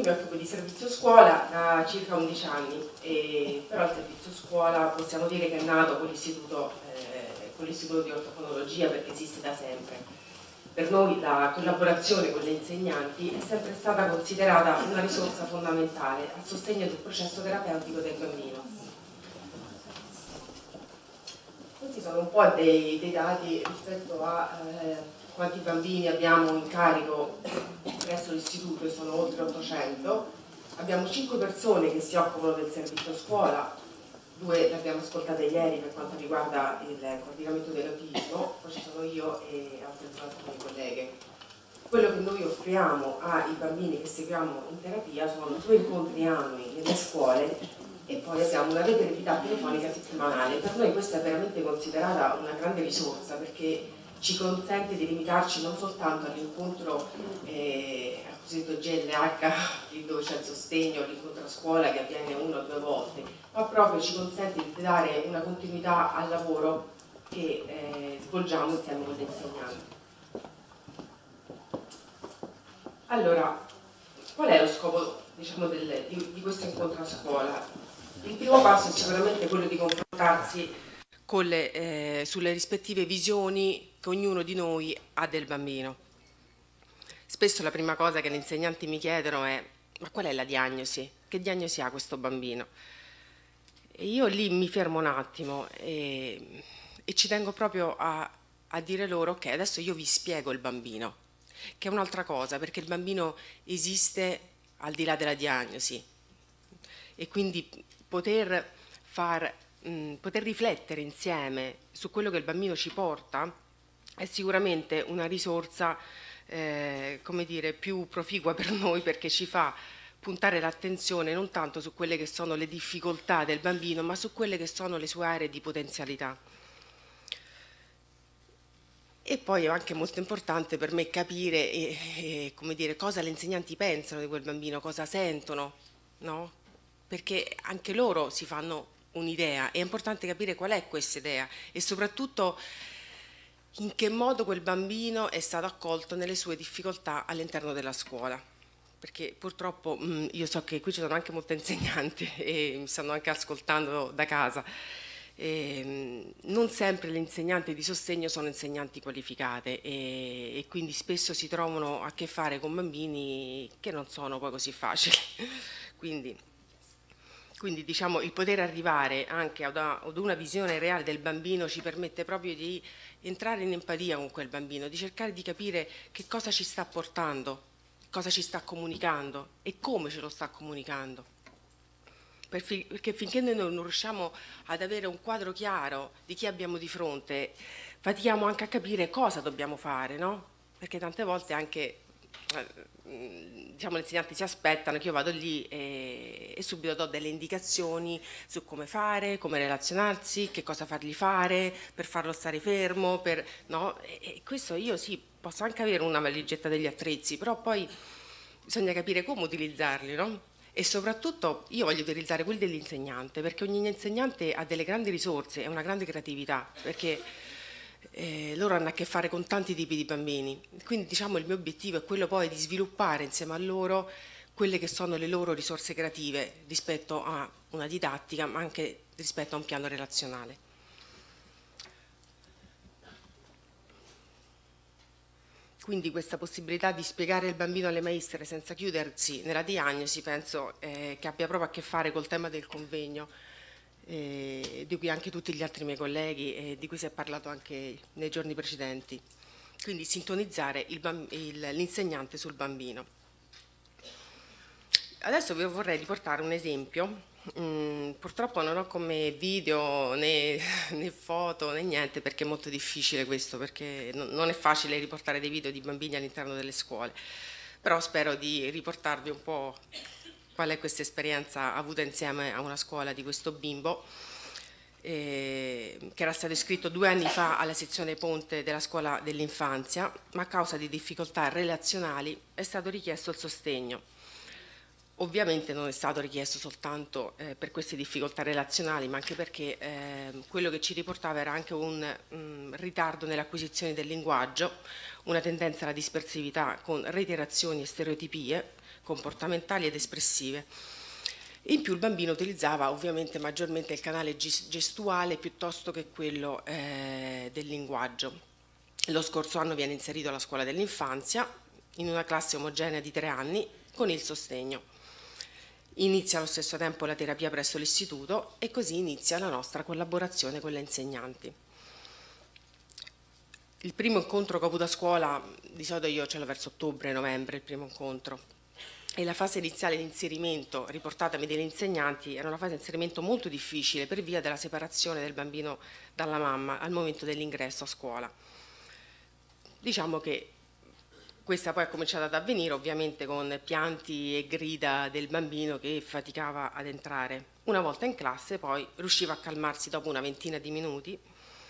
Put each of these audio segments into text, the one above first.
mi occupo di servizio scuola da circa 11 anni, però il servizio scuola possiamo dire che è nato con l'istituto di ortofonologia, perché esiste da sempre. Per noi la collaborazione con le insegnanti è sempre stata considerata una risorsa fondamentale a sostegno del processo terapeutico del bambino. Questi sono un po' dei dati rispetto a quanti bambini abbiamo in carico presso l'istituto, e sono oltre 800. Abbiamo 5 persone che si occupano del servizio scuola, 2 le abbiamo ascoltate ieri per quanto riguarda il coordinamento dell'autismo, poi ci sono io e altre 2 altre colleghe. Quello che noi offriamo ai bambini che seguiamo in terapia sono 2 incontri annui nelle scuole e poi abbiamo una rete telefonica settimanale. Per noi questa è veramente considerata una grande risorsa, perché ci consente di limitarci non soltanto all'incontro al cosiddetto GLH, dove c'è il sostegno, l'incontro a scuola che avviene 1 o 2 volte, ma proprio ci consente di dare una continuità al lavoro che svolgiamo insieme con gli insegnanti. Allora, qual è lo scopo, diciamo, di questo incontro a scuola? Il primo passo è sicuramente quello di confrontarsi con sulle rispettive visioni che ognuno di noi ha del bambino. Spesso la prima cosa che gli insegnanti mi chiedono è: ma qual è la diagnosi? Che diagnosi ha questo bambino? E io lì mi fermo un attimo e ci tengo proprio a dire loro: ok, adesso io vi spiego il bambino, che è un'altra cosa, perché il bambino esiste al di là della diagnosi, e quindi poter riflettere insieme su quello che il bambino ci porta è sicuramente una risorsa come dire, più proficua per noi, perché ci fa puntare l'attenzione non tanto su quelle che sono le difficoltà del bambino, ma su quelle che sono le sue aree di potenzialità. E poi è anche molto importante per me capire come dire, cosa le insegnanti pensano di quel bambino, cosa sentono, no? Perché anche loro si fanno un'idea, è importante capire qual è questa idea e soprattutto in che modo quel bambino è stato accolto nelle sue difficoltà all'interno della scuola. Perché purtroppo io so che qui ci sono anche molte insegnanti e mi stanno anche ascoltando da casa. Non sempre le insegnanti di sostegno sono insegnanti qualificate e quindi spesso si trovano a che fare con bambini che non sono poi così facili. Quindi diciamo, il poter arrivare anche ad una visione reale del bambino ci permette proprio di entrare in empatia con quel bambino, di cercare di capire che cosa ci sta portando, cosa ci sta comunicando e come ce lo sta comunicando. Perché finché noi non riusciamo ad avere un quadro chiaro di chi abbiamo di fronte, fatichiamo anche a capire cosa dobbiamo fare, no? Perché tante volte anche diciamo, gli insegnanti si aspettano che io vado lì e subito do delle indicazioni su come fare, come relazionarsi, che cosa fargli fare per farlo stare fermo, no? E questo io sì, posso anche avere una valigetta degli attrezzi, però poi bisogna capire come utilizzarli, no? E soprattutto io voglio utilizzare quelli dell'insegnante, perché ogni insegnante ha delle grandi risorse e una grande creatività, perché loro hanno a che fare con tanti tipi di bambini, quindi diciamo il mio obiettivo è quello poi di sviluppare insieme a loro quelle che sono le loro risorse creative rispetto a una didattica, ma anche rispetto a un piano relazionale. Quindi questa possibilità di spiegare il bambino alle maestre senza chiudersi nella diagnosi penso che abbia proprio a che fare col tema del convegno, di cui anche tutti gli altri miei colleghi e di cui si è parlato anche nei giorni precedenti. Quindi sintonizzare l'insegnante sul bambino. Adesso vi vorrei riportare un esempio. Purtroppo non ho come video né foto né niente, perché è molto difficile questo, perché non è facile riportare dei video di bambini all'interno delle scuole, però spero di riportarvi un po' qual è questa esperienza avuta insieme a una scuola di questo bimbo che era stato iscritto 2 anni fa alla sezione Ponte della scuola dell'infanzia, ma a causa di difficoltà relazionali è stato richiesto il sostegno. Ovviamente non è stato richiesto soltanto per queste difficoltà relazionali, ma anche perché quello che ci riportava era anche un ritardo nell'acquisizione del linguaggio, una tendenza alla dispersività con reiterazioni e stereotipie, comportamentali ed espressive. In più il bambino utilizzava ovviamente maggiormente il canale gestuale piuttosto che quello del linguaggio. Lo scorso anno viene inserito alla scuola dell'infanzia in una classe omogenea di 3 anni con il sostegno. Inizia allo stesso tempo la terapia presso l'istituto e così inizia la nostra collaborazione con le insegnanti. Il primo incontro che ho avuto a scuola, di solito io ce l'ho verso ottobre-novembre, il primo incontro, e la fase iniziale di inserimento riportatami dagli insegnanti era una fase di inserimento molto difficile per via della separazione del bambino dalla mamma al momento dell'ingresso a scuola. Diciamo che questa poi è cominciata ad avvenire ovviamente con pianti e grida del bambino che faticava ad entrare. Una volta in classe poi riusciva a calmarsi dopo una ventina di minuti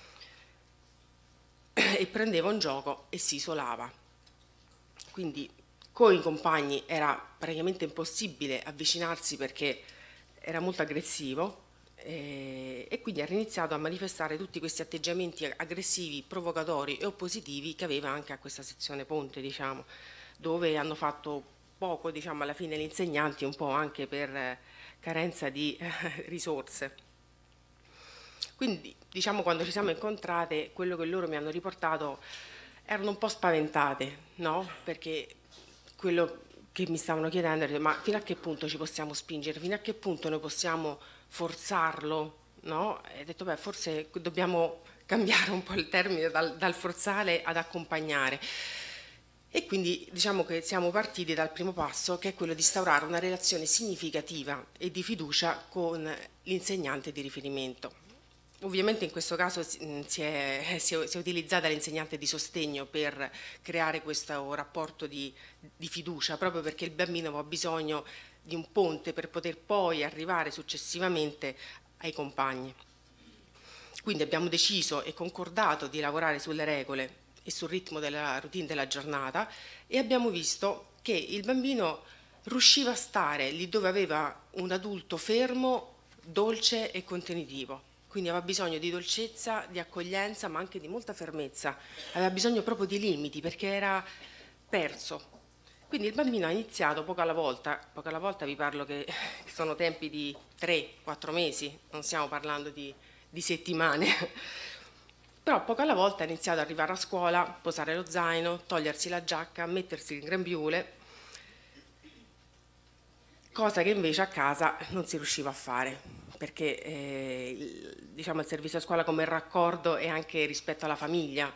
e prendeva un gioco e si isolava. Quindi con i compagni era praticamente impossibile avvicinarsi perché era molto aggressivo e quindi ha iniziato a manifestare tutti questi atteggiamenti aggressivi, provocatori e oppositivi che aveva anche a questa sezione ponte, diciamo, dove hanno fatto poco, diciamo, alla fine gli insegnanti, un po' anche per carenza di risorse. Quindi, diciamo, quando ci siamo incontrate, quello che loro mi hanno riportato erano un po' spaventate, no? Perché quello che mi stavano chiedendo era: ma fino a che punto ci possiamo spingere? Fino a che punto noi possiamo forzarlo? No? E ho detto, beh, forse dobbiamo cambiare un po' il termine dal forzare ad accompagnare. E quindi diciamo che siamo partiti dal primo passo, che è quello di instaurare una relazione significativa e di fiducia con l'insegnante di riferimento. Ovviamente in questo caso si è utilizzata l'insegnante di sostegno per creare questo rapporto di fiducia, proprio perché il bambino aveva bisogno di un ponte per poter poi arrivare successivamente ai compagni. Quindi abbiamo deciso e concordato di lavorare sulle regole e sul ritmo della routine della giornata e abbiamo visto che il bambino riusciva a stare lì dove aveva un adulto fermo, dolce e contenitivo. Quindi aveva bisogno di dolcezza, di accoglienza, ma anche di molta fermezza. Aveva bisogno proprio di limiti perché era perso. Quindi il bambino ha iniziato poco alla volta vi parlo che sono tempi di 3-4 mesi, non stiamo parlando di settimane. Però poco alla volta ha iniziato ad arrivare a scuola, posare lo zaino, togliersi la giacca, mettersi il grembiule, cosa che invece a casa non si riusciva a fare, perché diciamo, il servizio a scuola come raccordo è anche rispetto alla famiglia,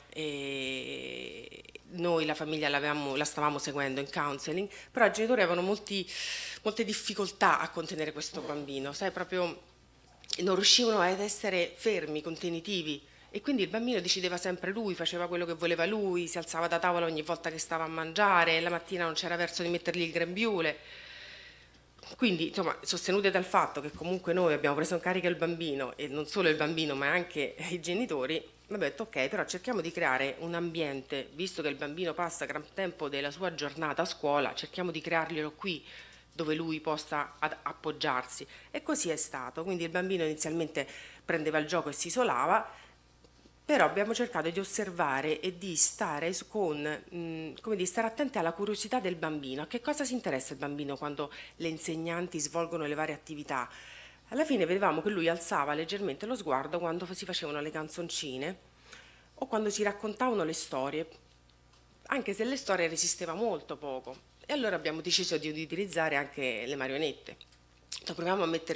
e noi la famiglia la stavamo seguendo in counseling, però i genitori avevano molte difficoltà a contenere questo bambino, sai, proprio non riuscivano ad essere fermi, contenitivi, e quindi il bambino decideva sempre lui, faceva quello che voleva lui, si alzava da tavola ogni volta che stava a mangiare, la mattina non c'era verso di mettergli il grembiule. Quindi, insomma, sostenute dal fatto che comunque noi abbiamo preso in carico il bambino, e non solo il bambino ma anche i genitori, abbiamo detto ok, però cerchiamo di creare un ambiente, visto che il bambino passa gran tempo della sua giornata a scuola, cerchiamo di crearglielo qui dove lui possa appoggiarsi, e così è stato. Quindi il bambino inizialmente prendeva il gioco e si isolava, però abbiamo cercato di osservare e di stare come stare attenti alla curiosità del bambino. A che cosa si interessa il bambino quando le insegnanti svolgono le varie attività? Alla fine vedevamo che lui alzava leggermente lo sguardo quando si facevano le canzoncine o quando si raccontavano le storie, anche se le storie resisteva molto poco. E allora abbiamo deciso di utilizzare anche le marionette. Proviamo a mettere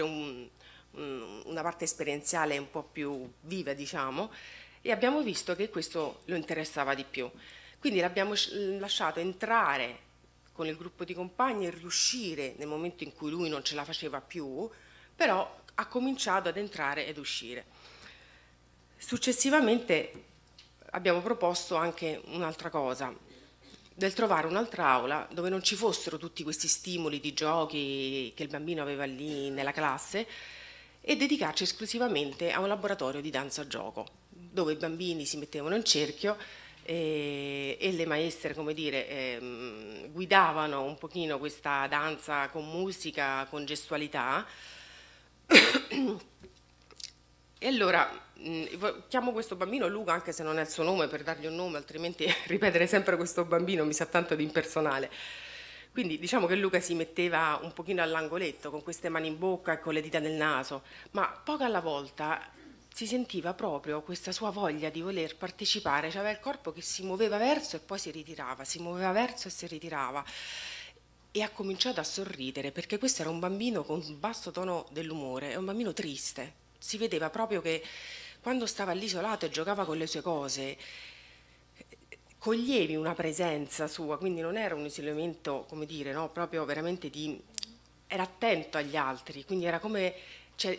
una parte esperienziale un po' più viva, diciamo, e abbiamo visto che questo lo interessava di più. Quindi l'abbiamo lasciato entrare con il gruppo di compagni e riuscire nel momento in cui lui non ce la faceva più, però ha cominciato ad entrare ed uscire. Successivamente abbiamo proposto anche un'altra cosa, del trovare un'altra aula dove non ci fossero tutti questi stimoli di giochi che il bambino aveva lì nella classe, e dedicarci esclusivamente a un laboratorio di danza-gioco, dove i bambini si mettevano in cerchio e le maestre, come dire, guidavano un pochino questa danza con musica, con gestualità. E allora chiamo questo bambino Luca, anche se non è il suo nome, per dargli un nome, altrimenti ripetere sempre questo bambino mi sa tanto di impersonale. Quindi diciamo che Luca si metteva un pochino all'angoletto con queste mani in bocca e con le dita nel naso, ma poco alla volta si sentiva proprio questa sua voglia di voler partecipare, cioè aveva il corpo che si muoveva verso e poi si ritirava, si muoveva verso e si ritirava. E ha cominciato a sorridere perché questo era un bambino con un basso tono dell'umore, è un bambino triste. Si vedeva proprio che quando stava lì isolato e giocava con le sue cose, coglievi una presenza sua, quindi non era un isolamento, come dire, no? Proprio veramente di... era attento agli altri, quindi era come... cioè,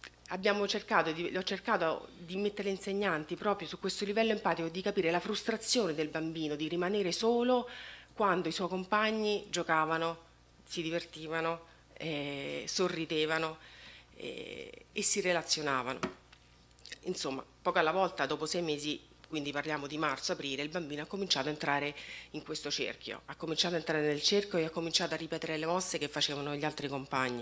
ho cercato di mettere insegnanti proprio su questo livello empatico, di capire la frustrazione del bambino, di rimanere solo quando i suoi compagni giocavano, si divertivano, sorridevano e si relazionavano. Insomma, poco alla volta, dopo 6 mesi, quindi parliamo di marzo-aprile, il bambino ha cominciato a entrare in questo cerchio, ha cominciato a entrare nel cerchio e ha cominciato a ripetere le mosse che facevano gli altri compagni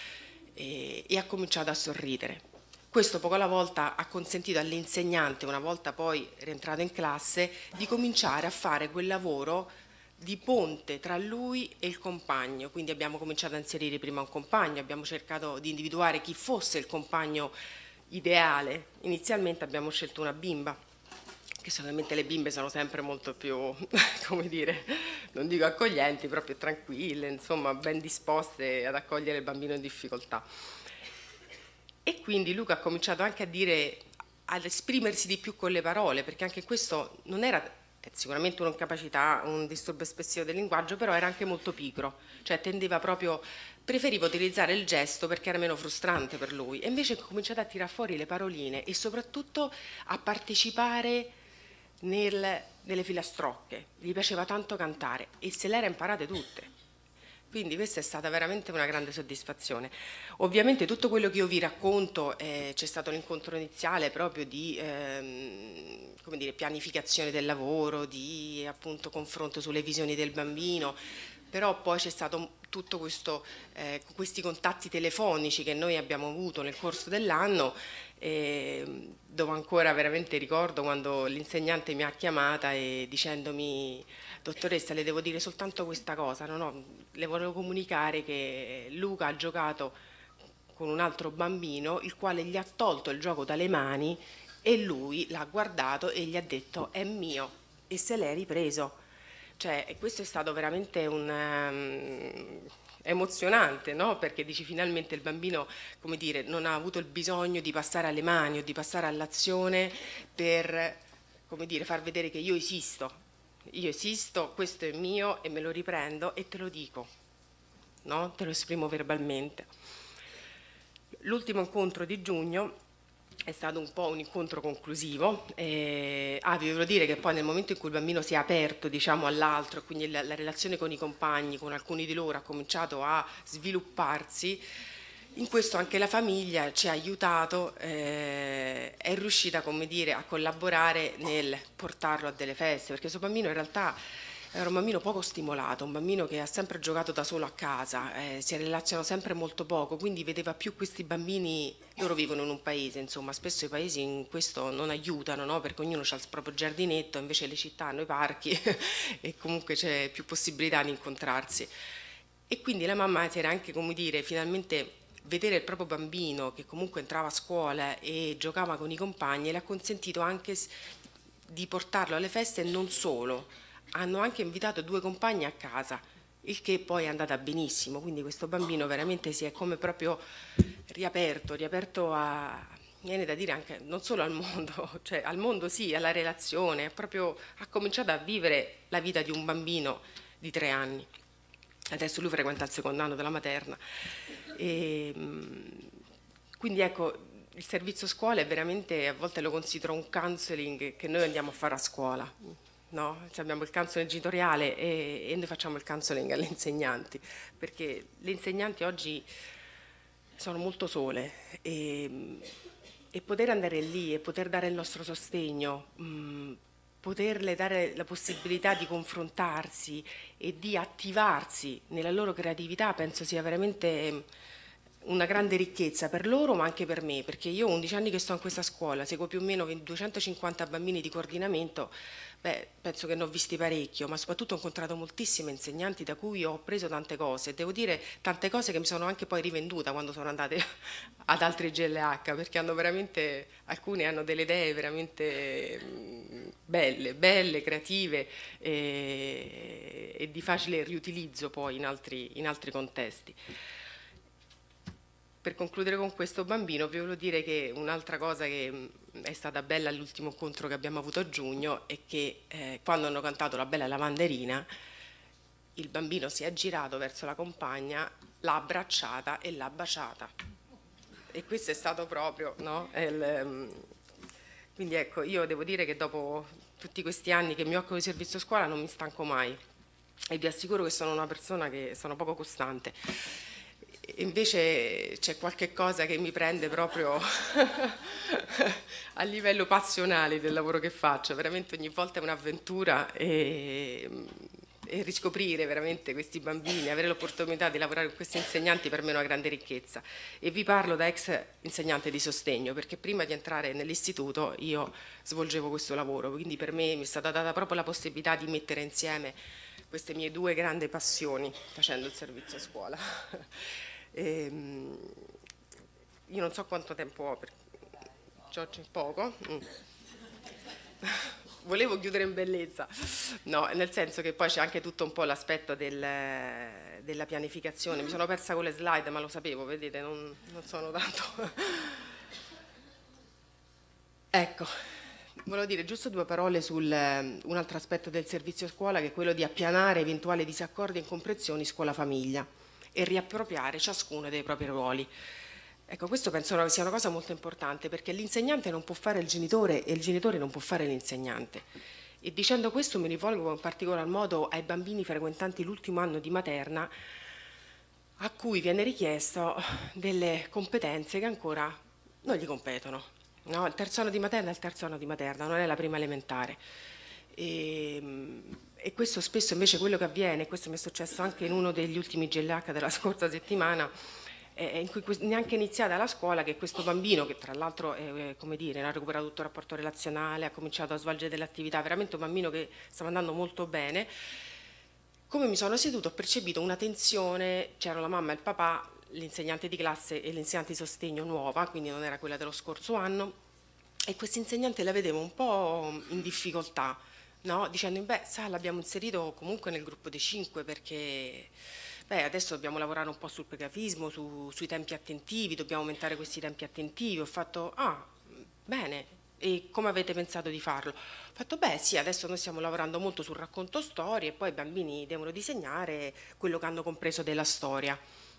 e ha cominciato a sorridere. Questo poco alla volta ha consentito all'insegnante, una volta poi rientrato in classe, di cominciare a fare quel lavoro di ponte tra lui e il compagno. Quindi abbiamo cominciato a inserire prima un compagno, abbiamo cercato di individuare chi fosse il compagno ideale. Inizialmente abbiamo scelto una bimba, che solamente le bimbe sono sempre molto più, come dire, non dico accoglienti, proprio tranquille, insomma, ben disposte ad accogliere il bambino in difficoltà. E quindi Luca ha cominciato anche a dire, ad esprimersi di più con le parole, perché anche questo non era sicuramente un'incapacità, un disturbo espressivo del linguaggio, però era anche molto pigro, cioè tendeva proprio, preferiva utilizzare il gesto perché era meno frustrante per lui, e invece ha cominciato a tirar fuori le paroline e soprattutto a partecipare nelle filastrocche, gli piaceva tanto cantare e se le era imparate tutte. Quindi questa è stata veramente una grande soddisfazione. Ovviamente tutto quello che io vi racconto, c'è stato l'incontro iniziale proprio di come dire, pianificazione del lavoro, di appunto confronto sulle visioni del bambino, però poi c'è stato tutto questo, questi contatti telefonici che noi abbiamo avuto nel corso dell'anno, dove ancora veramente ricordo quando l'insegnante mi ha chiamata e dicendomi: dottoressa, le devo dire soltanto questa cosa, le volevo comunicare che Luca ha giocato con un altro bambino, il quale gli ha tolto il gioco dalle mani e lui l'ha guardato e gli ha detto è mio e se l'è ripreso. Cioè, e questo è stato veramente emozionante, no? Perché dici finalmente il bambino, come dire, non ha avuto il bisogno di passare alle mani o di passare all'azione per, come dire, far vedere che io esisto, questo è mio e me lo riprendo e te lo dico, no? Te lo esprimo verbalmente. L'ultimo incontro di giugno è stato un po' un incontro conclusivo. Vi volevo dire che poi nel momento in cui il bambino si è aperto, diciamo, all'altro, e quindi la relazione con i compagni, con alcuni di loro, ha cominciato a svilupparsi. In questo anche la famiglia ci ha aiutato, è riuscita, come dire, a collaborare nel portarlo a delle feste, perché questo bambino in realtà era un bambino poco stimolato, un bambino che ha sempre giocato da solo a casa, si relazionano sempre molto poco, quindi vedeva più questi bambini, loro vivono in un paese, insomma, spesso i paesi in questo non aiutano, no? Perché ognuno ha il proprio giardinetto, invece le città hanno i parchi e comunque c'è più possibilità di incontrarsi. E quindi la mamma si era anche, come dire, finalmente vedere il proprio bambino che comunque entrava a scuola e giocava con i compagni le ha consentito anche di portarlo alle feste e non solo. Hanno anche invitato 2 compagni a casa, il che poi è andata benissimo, quindi questo bambino veramente si è come proprio riaperto a, viene da dire anche non solo al mondo, cioè al mondo sì, alla relazione, proprio ha cominciato a vivere la vita di un bambino di 3 anni. Adesso lui frequenta il secondo anno della materna. E, quindi ecco, il servizio scuola è veramente, a volte lo considero un counseling che noi andiamo a fare a scuola, no? Cioè abbiamo il counseling genitoriale e noi facciamo il counseling alle insegnanti, perché le insegnanti oggi sono molto sole e poter andare lì e poter dare il nostro sostegno, poterle dare la possibilità di confrontarsi e di attivarsi nella loro creatività, penso sia veramente una grande ricchezza per loro ma anche per me, perché io ho 11 anni che sto in questa scuola, seguo più o meno 250 bambini di coordinamento, beh, penso che ne ho visti parecchio, ma soprattutto ho incontrato moltissime insegnanti da cui ho preso tante cose, devo dire tante cose che mi sono anche poi rivenduta quando sono andate ad altri GLH, perché hanno veramente, alcune hanno delle idee veramente belle, creative e di facile riutilizzo poi in altri contesti. Per concludere con questo bambino, vi volevo dire che un'altra cosa che è stata bella all'ultimo incontro che abbiamo avuto a giugno è che quando hanno cantato La bella lavanderina, il bambino si è girato verso la compagna, l'ha abbracciata e l'ha baciata. E questo è stato proprio, no? Quindi ecco, io devo dire che dopo tutti questi anni che mi occupo di servizio scuola non mi stanco mai e vi assicuro che sono una persona che sono poco costante. Invece c'è qualche cosa che mi prende proprio a livello passionale del lavoro che faccio, veramente ogni volta è un'avventura e riscoprire veramente questi bambini, avere l'opportunità di lavorare con questi insegnanti per me è una grande ricchezza. E vi parlo da ex insegnante di sostegno, perché prima di entrare nell'istituto io svolgevo questo lavoro, quindi per me mi è stata data proprio la possibilità di mettere insieme queste mie due grandi passioni facendo il servizio a scuola. Io non so quanto tempo ho, c'è poco. Volevo chiudere in bellezza, no, nel senso che poi c'è anche tutto un po' l'aspetto della pianificazione. Mi sono persa con le slide, ma lo sapevo, vedete, non sono tanto. Ecco, volevo dire giusto due parole su un altro aspetto del servizio scuola, che è quello di appianare eventuali disaccordi e incomprensioni scuola-famiglia e riappropriare ciascuno dei propri ruoli. Ecco, questo penso sia una cosa molto importante, perché l'insegnante non può fare il genitore e il genitore non può fare l'insegnante. E dicendo questo mi rivolgo in particolar modo ai bambini frequentanti l'ultimo anno di materna, a cui viene richiesto delle competenze che ancora non gli competono. No? Il terzo anno di materna è il terzo anno di materna, non è la prima elementare. E questo spesso invece quello che avviene, questo mi è successo anche in uno degli ultimi GLH della scorsa settimana, in cui neanche iniziata la scuola, che questo bambino, che tra l'altro come dire, ha recuperato tutto il rapporto relazionale, ha cominciato a svolgere delle attività, veramente un bambino che stava andando molto bene, come mi sono seduto ho percepito una tensione, c'era la mamma e il papà, l'insegnante di classe e l'insegnante di sostegno nuova, quindi non era quella dello scorso anno, e questo insegnante la vedevo un po' in difficoltà, no? Dicendo, beh, sa, l'abbiamo inserito comunque nel gruppo dei 5 perché adesso dobbiamo lavorare un po' sul pregrafismo, sui tempi attentivi, dobbiamo aumentare questi tempi attentivi. Ho fatto, bene, e come avete pensato di farlo? Ho fatto, beh sì, adesso noi stiamo lavorando molto sul racconto storie e poi i bambini devono disegnare quello che hanno compreso della storia.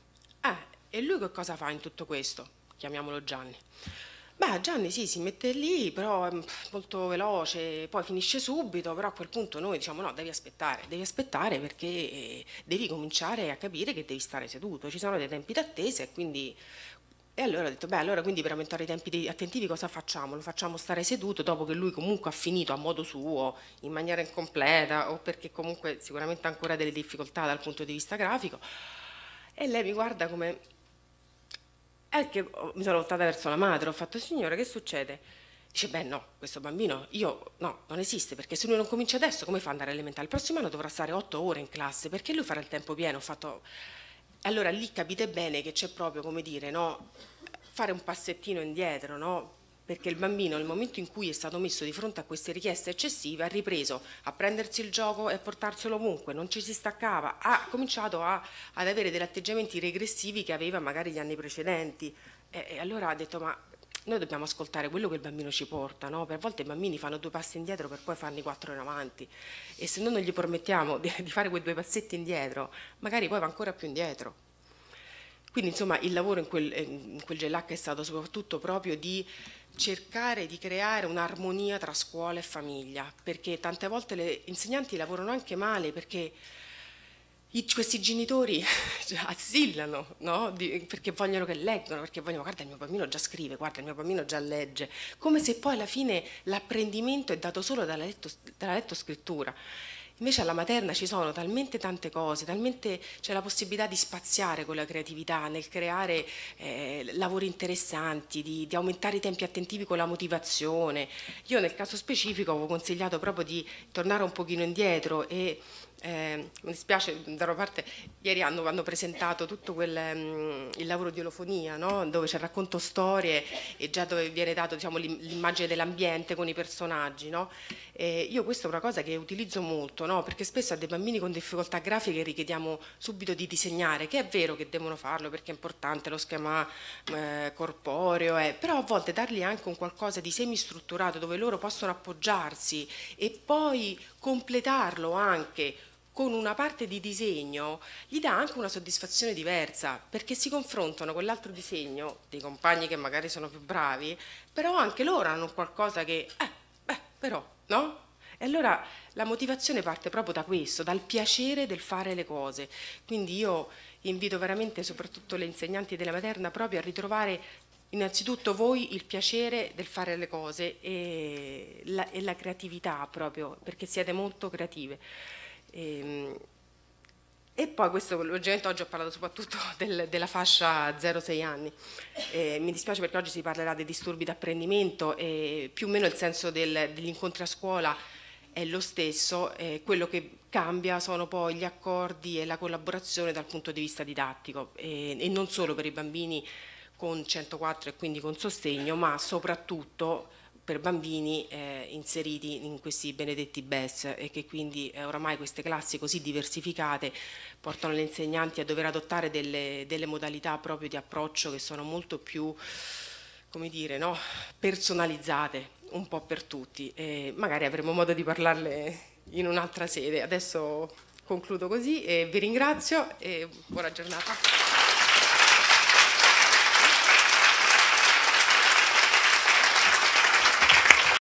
E lui che cosa fa in tutto questo? Chiamiamolo Gianni. Beh, Gianni sì, si mette lì, però è molto veloce, poi finisce subito, però a quel punto noi diciamo no, devi aspettare perché devi cominciare a capire che devi stare seduto, ci sono dei tempi d'attesa e quindi... E allora ho detto, beh, allora quindi per aumentare i tempi attentivi cosa facciamo? Lo facciamo stare seduto dopo che lui comunque ha finito a modo suo, in maniera incompleta, o perché comunque sicuramente ha ancora delle difficoltà dal punto di vista grafico. E lei mi guarda come... È che mi sono voltata verso la madre, ho fatto, signora, che succede? Dice, beh no, questo bambino, no, non esiste, perché se lui non comincia adesso, come fa ad andare all'elementare? Il prossimo anno dovrà stare 8 ore in classe, perché lui farà il tempo pieno? Ho fatto... Allora lì capite bene che c'è proprio, come dire, no, fare un passettino indietro, no? Perché il bambino nel momento in cui è stato messo di fronte a queste richieste eccessive ha ripreso a prendersi il gioco e a portarselo ovunque, non ci si staccava, ha cominciato ad avere degli atteggiamenti regressivi che aveva magari gli anni precedenti e allora ha detto ma noi dobbiamo ascoltare quello che il bambino ci porta, no? Per volte i bambini fanno 2 passi indietro per poi farne 4 in avanti e se noi non gli permettiamo di fare quei 2 passetti indietro magari poi va ancora più indietro. Quindi insomma il lavoro in quel GLH è stato soprattutto proprio di cercare di creare un'armonia tra scuola e famiglia, perché tante volte le insegnanti lavorano anche male perché questi genitori assillano, no? Perché vogliono che leggano, perché vogliono, guarda il mio bambino già scrive, guarda il mio bambino già legge, come se poi alla fine l'apprendimento è dato solo dalla lettoscrittura. Invece alla materna ci sono talmente tante cose, talmente c'è la possibilità di spaziare con la creatività, nel creare lavori interessanti, di aumentare i tempi attentivi con la motivazione. Io nel caso specifico avevo consigliato proprio di tornare un pochino indietro e mi dispiace, da parte, ieri hanno presentato tutto il lavoro di olofonia, no? Dove c'è il racconto storie e già dove viene dato, diciamo, l'immagine dell'ambiente con i personaggi, no? Io questa è una cosa che utilizzo molto, no? Perché spesso a dei bambini con difficoltà grafiche richiediamo subito di disegnare, che è vero che devono farlo perché è importante lo schema corporeo, però a volte dargli anche un qualcosa di semistrutturato dove loro possono appoggiarsi e poi completarlo anche con una parte di disegno, gli dà anche una soddisfazione diversa, perché si confrontano con l'altro disegno dei compagni che magari sono più bravi, però anche loro hanno qualcosa che, però, no? E allora la motivazione parte proprio da questo, dal piacere del fare le cose. Quindi io invito veramente soprattutto le insegnanti della materna proprio a ritrovare innanzitutto voi il piacere del fare le cose e la creatività proprio, perché siete molto creative. E poi questo, logicamente oggi ho parlato soprattutto della fascia 0-6 anni. Mi dispiace perché oggi si parlerà dei disturbi d'apprendimento e più o meno il senso degli incontri a scuola è lo stesso, quello che cambia sono poi gli accordi e la collaborazione dal punto di vista didattico e non solo per i bambini con 104 e quindi con sostegno, ma soprattutto per bambini inseriti in questi benedetti BES e che quindi oramai queste classi così diversificate portano le insegnanti a dover adottare delle modalità proprio di approccio che sono molto più, come dire, no? Personalizzate un po' per tutti e magari avremo modo di parlarle in un'altra sede. Adesso concludo così e vi ringrazio e buona giornata.